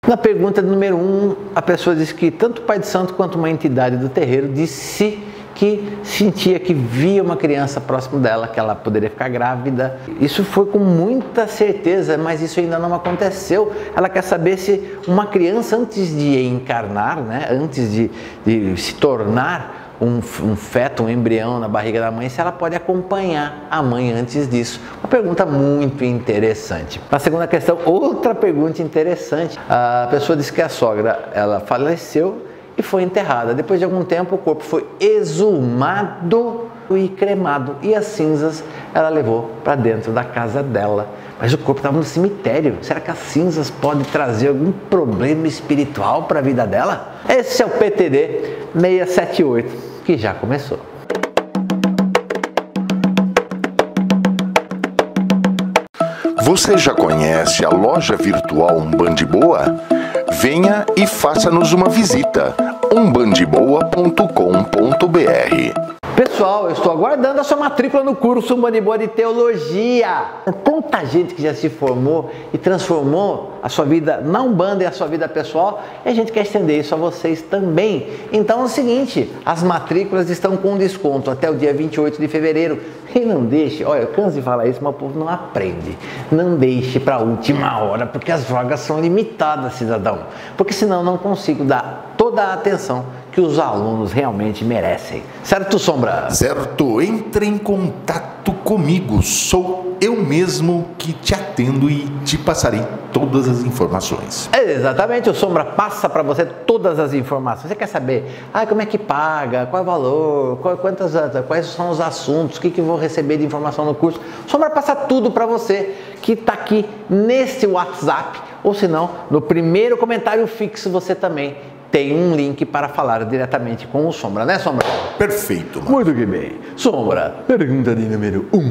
Na pergunta número 1, a pessoa diz que tanto o pai de santo quanto uma entidade do terreiro disse que sentia que via uma criança próximo dela, que ela poderia ficar grávida. Isso foi com muita certeza, mas isso ainda não aconteceu. Ela quer saber se uma criança, antes de encarnar, né, antes de se tornar um feto, um embrião na barriga da mãe, se ela pode acompanhar a mãe antes disso. Uma pergunta muito interessante. Na segunda questão, outra pergunta interessante. A pessoa disse que a sogra, ela faleceu e foi enterrada. Depois de algum tempo, o corpo foi exumado e cremado, e as cinzas ela levou para dentro da casa dela. Mas o corpo estava no cemitério. Será que as cinzas podem trazer algum problema espiritual para a vida dela? Esse é o PTD 678, que já começou. Você já conhece a loja virtual Umbandiboa? Venha e faça-nos uma visita. umbandiboa.com.br. Pessoal, eu estou aguardando a sua matrícula no curso Umbandiboa de Teologia. Tanta gente que já se formou e transformou a sua vida na Umbanda e a sua vida pessoal, e a gente quer estender isso a vocês também. Então é o seguinte, as matrículas estão com desconto até o dia 28 de fevereiro. E não deixe, olha, eu canso de falar isso, mas o povo não aprende. Não deixe para a última hora, porque as vagas são limitadas, cidadão. Porque senão eu não consigo dar toda a atenção que os alunos realmente merecem. Certo, Sombra? Certo, entre em contato comigo. Sou eu mesmo que te atendo e te passarei todas as informações. Exatamente, o Sombra passa para você todas as informações. Você quer saber como é que paga, qual é o valor, quais são os assuntos, o que eu vou receber de informação no curso. O Sombra passa tudo para você que está aqui nesse WhatsApp, ou se não, no primeiro comentário fixo você também tem um link para falar diretamente com o Sombra, né, Sombra? Perfeito, mano. Muito que bem. Sombra, pergunta de número 1.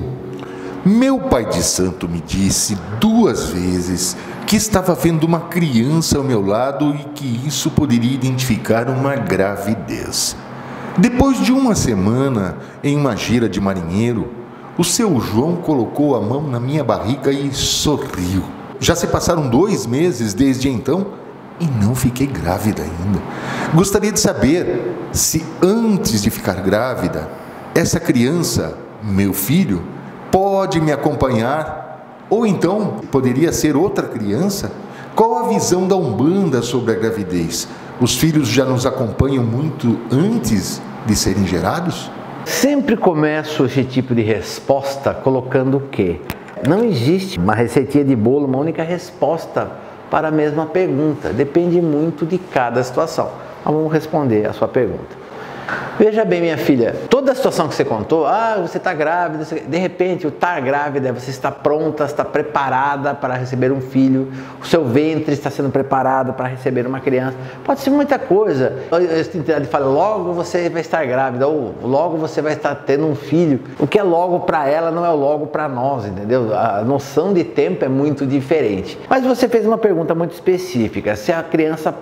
Meu pai de santo me disse 2 vezes que estava vendo uma criança ao meu lado e que isso poderia identificar uma gravidez. Depois de uma semana, em uma gira de marinheiro, o seu João colocou a mão na minha barriga e sorriu. Já se passaram 2 meses desde então e não fiquei grávida ainda. Gostaria de saber se antes de ficar grávida, essa criança, meu filho, pode me acompanhar, ou então poderia ser outra criança? Qual a visão da Umbanda sobre a gravidez? Os filhos já nos acompanham muito antes de serem gerados? Sempre começo esse tipo de resposta colocando o quê? Não existe uma receitinha de bolo, uma única resposta para a mesma pergunta. Depende muito de cada situação. Mas vamos responder a sua pergunta. Veja bem, minha filha, toda a situação que você contou, você está grávida, de repente o estar grávida, você está pronta, está preparada para receber um filho, o seu ventre está sendo preparado para receber uma criança, pode ser muita coisa. A entidade fala, logo você vai estar grávida, ou logo você vai estar tendo um filho. O que é logo para ela não é o logo para nós, entendeu? A noção de tempo é muito diferente. Mas você fez uma pergunta muito específica, se a criança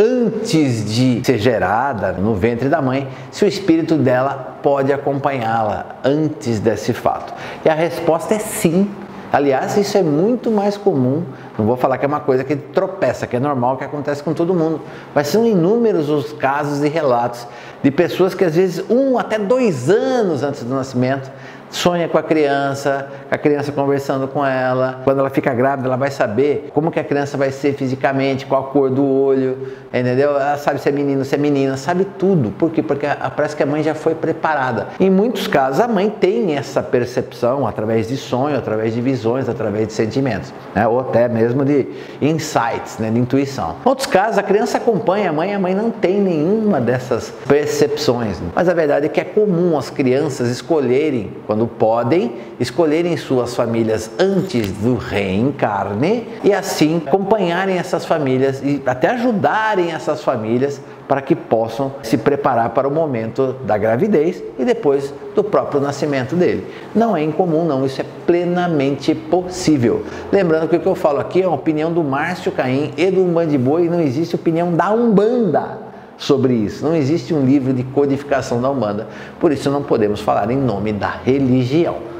antes de ser gerada no ventre da mãe, se o espírito dela pode acompanhá-la antes desse fato. E a resposta é sim. Aliás, isso é muito mais comum. Não vou falar que é uma coisa que tropeça, que é normal, que acontece com todo mundo. Mas são inúmeros os casos e relatos de pessoas que às vezes 1 até 2 anos antes do nascimento sonha com a criança conversando com ela. Quando ela fica grávida, ela vai saber como que a criança vai ser fisicamente, qual a cor do olho, entendeu? Ela sabe se é menino, se é menina, sabe tudo. Por quê? Porque parece que a mãe já foi preparada. Em muitos casos, a mãe tem essa percepção através de sonho, através de visões, através de sentimentos, né? Ou até mesmo de insights, né? De intuição. Em outros casos, a criança acompanha a mãe não tem nenhuma dessas percepções. Mas a verdade é que é comum as crianças escolherem, quando podem, escolherem suas famílias antes do reencarne e assim acompanharem essas famílias e até ajudarem essas famílias para que possam se preparar para o momento da gravidez e depois do próprio nascimento dele. Não é incomum não, isso é plenamente possível. Lembrando que o que eu falo aqui é a opinião do Márcio Caim e do Umbandiboa e não existe opinião da Umbanda sobre isso. Não existe um livro de codificação da Umbanda, por isso não podemos falar em nome da religião.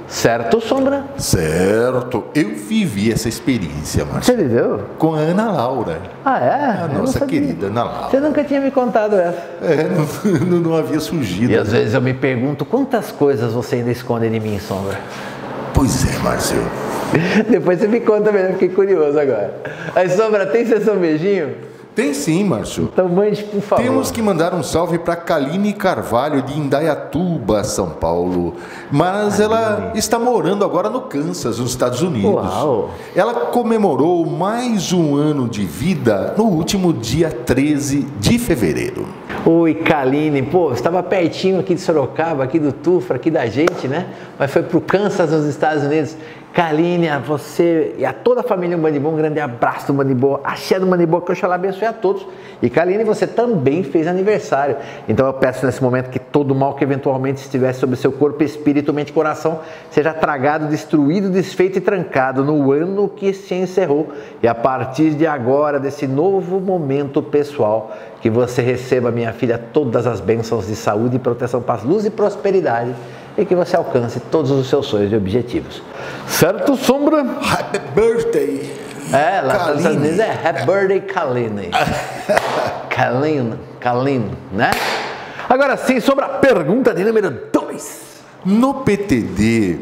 Certo, Sombra? Certo, eu vivi essa experiência, Márcio. Você viveu? Com a Ana Laura. Ah, é? A nossa querida Ana Laura. Você nunca tinha me contado essa. Não havia surgido. E às vezes eu me pergunto quantas coisas você ainda esconde de mim, Sombra. Pois é, Márcio. Depois você me conta melhor, fiquei curioso agora. Aí, Sombra, tem sessão beijinho? Tem sim, Márcio. Então mande, por favor. Temos que mandar um salve para Kaline Carvalho, de Indaiatuba, São Paulo. Mas ela está morando agora no Kansas, nos Estados Unidos. Uau. Ela comemorou mais um ano de vida no último dia 13 de fevereiro. Oi, Kaline. Pô, você estava pertinho aqui de Sorocaba, aqui do Tufra, aqui da gente, né? Mas foi pro Kansas, nos Estados Unidos. Kaline, a você e a toda a família do Bandibô, um grande abraço do Bandibô, axé do Bandibô, que Oxalá abençoe a todos. E Kaline, você também fez aniversário. Então eu peço nesse momento que todo mal que eventualmente estivesse sobre seu corpo, espírito, mente e coração seja tragado, destruído, desfeito e trancado no ano que se encerrou. E a partir de agora, desse novo momento pessoal, que você receba, minha filha, todas as bênçãos de saúde, proteção, paz, luz e prosperidade, e que você alcance todos os seus sonhos e objetivos. Certo, Sombra? Happy birthday! Lá nos Estados Unidos é Happy Birthday, Kaline. Kaline, né? Agora sim, Sombra, pergunta de número 2. No PTD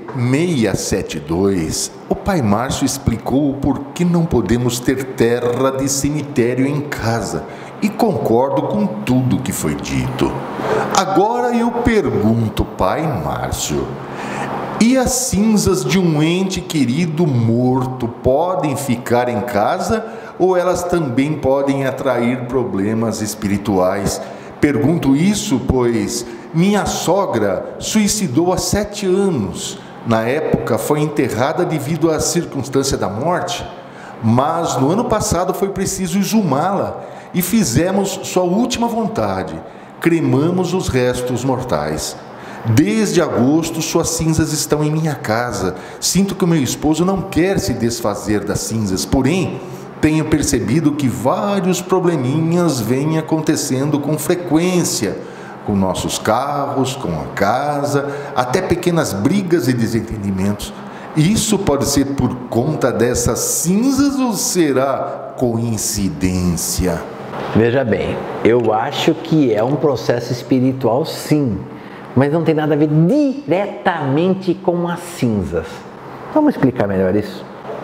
672, o pai Márcio explicou o porquê não podemos ter terra de cemitério em casa. E concordo com tudo que foi dito. Agora eu pergunto, pai Márcio, e as cinzas de um ente querido morto podem ficar em casa ou elas também podem atrair problemas espirituais? Pergunto isso pois minha sogra suicidou há 7 anos. Na época foi enterrada devido à circunstância da morte, mas no ano passado foi preciso exumá-la e fizemos sua última vontade, cremamos os restos mortais. Desde agosto suas cinzas estão em minha casa. Sinto que o meu esposo não quer se desfazer das cinzas, porém tenho percebido que vários probleminhas vêm acontecendo com frequência, com nossos carros, com a casa, até pequenas brigas e desentendimentos. Isso pode ser por conta dessas cinzas ou será coincidência? Veja bem, eu acho que é um processo espiritual sim, mas não tem nada a ver diretamente com as cinzas. Vamos explicar melhor isso?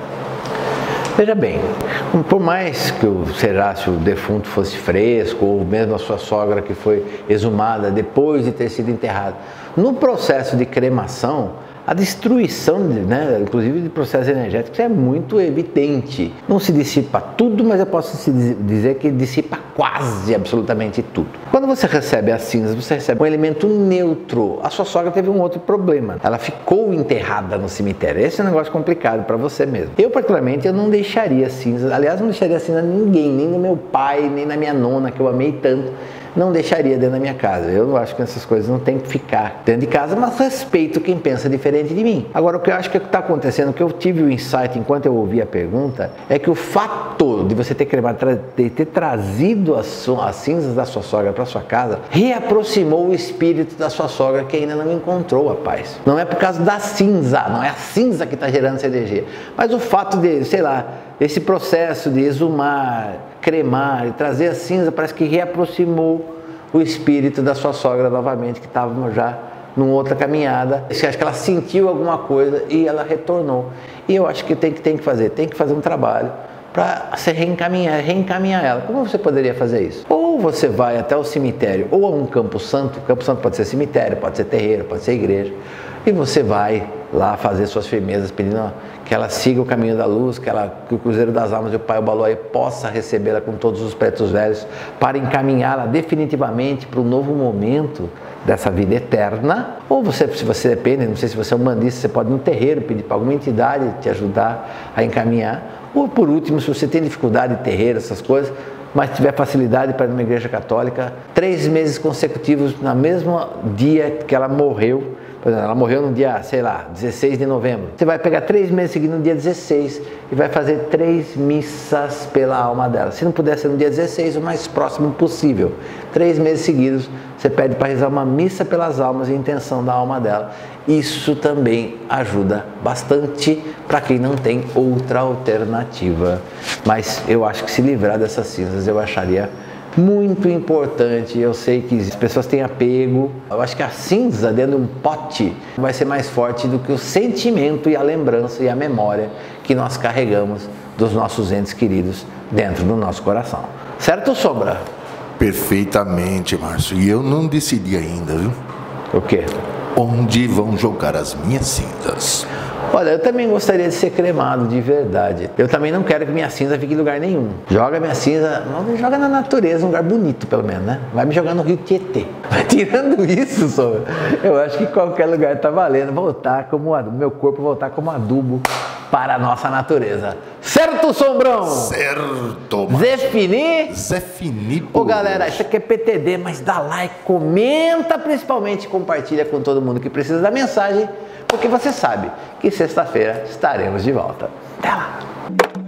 Veja bem, por mais que se o defunto fosse fresco, ou mesmo a sua sogra que foi exumada depois de ter sido enterrada, no processo de cremação, a destruição, inclusive de processos energéticos, é muito evidente. Não se dissipa tudo, mas eu posso dizer que dissipa quase absolutamente tudo. Quando você recebe as cinzas, você recebe um elemento neutro. A sua sogra teve um outro problema. Ela ficou enterrada no cemitério. Esse é um negócio complicado para você mesmo. Eu, particularmente, eu não deixaria cinzas. Aliás, não deixaria cinza a ninguém, nem no meu pai, nem na minha nona, que eu amei tanto. Não deixaria dentro da minha casa. Eu acho que essas coisas não tem que ficar dentro de casa, mas respeito quem pensa diferente de mim. Agora, o que eu acho que está acontecendo, o que eu tive o insight enquanto eu ouvi a pergunta, é que o fato de você ter cremado, de ter trazido as cinzas da sua sogra para sua casa, reaproximou o espírito da sua sogra que ainda não encontrou a paz. Não é por causa da cinza, não é a cinza que está gerando essa energia, mas o fato de, sei lá, esse processo de exumar, cremar e trazer a cinza parece que reaproximou o espírito da sua sogra novamente, que estava já numa outra caminhada. Acho que ela sentiu alguma coisa e ela retornou. E eu acho que tem que fazer um trabalho para se reencaminhar ela. Como você poderia fazer isso? Ou você vai até o cemitério, ou a um campo santo. Campo santo pode ser cemitério, pode ser terreiro, pode ser igreja. E você vai lá fazer suas firmezas, pedindo que ela siga o caminho da luz, que o Cruzeiro das Almas e o Pai Obaloai possa recebê-la com todos os pretos velhos, para encaminhá-la definitivamente para um novo momento dessa vida eterna. Ou você, se você depende, não sei se você é umbandista, você pode ir no terreiro, pedir para alguma entidade te ajudar a encaminhar. Ou por último, se você tem dificuldade de terreiro, essas coisas, mas tiver facilidade para ir numa igreja católica, 3 meses consecutivos, no mesmo dia que ela morreu, Por exemplo, ela morreu no dia, sei lá, 16 de novembro. Você vai pegar 3 meses seguidos no dia 16 e vai fazer 3 missas pela alma dela. Se não puder ser no dia 16, o mais próximo possível. 3 meses seguidos, você pede para rezar uma missa pelas almas e intenção da alma dela. Isso também ajuda bastante para quem não tem outra alternativa. Mas eu acho que se livrar dessas cinzas eu acharia muito importante. Eu sei que as pessoas têm apego. Eu acho que a cinza dentro de um pote vai ser mais forte do que o sentimento e a lembrança e a memória que nós carregamos dos nossos entes queridos dentro do nosso coração. Certo, Sombra? Perfeitamente, Márcio. E eu não decidi ainda, viu? O quê? Onde vão jogar as minhas cinzas? Olha, eu também gostaria de ser cremado, de verdade. Eu também não quero que minha cinza fique em lugar nenhum. Joga minha cinza, joga na natureza, um lugar bonito pelo menos, né? Vai me jogar no Rio Tietê. Mas tirando isso, Sombra, eu acho que qualquer lugar tá valendo. Voltar como meu corpo voltar como adubo para a nossa natureza. Certo, Sombrão? Certo, Márcio. Zé Fini. Ô, galera, isso aqui é PTD, mas dá like, comenta principalmente, compartilha com todo mundo que precisa da mensagem, porque você sabe que sexta-feira estaremos de volta. Até lá!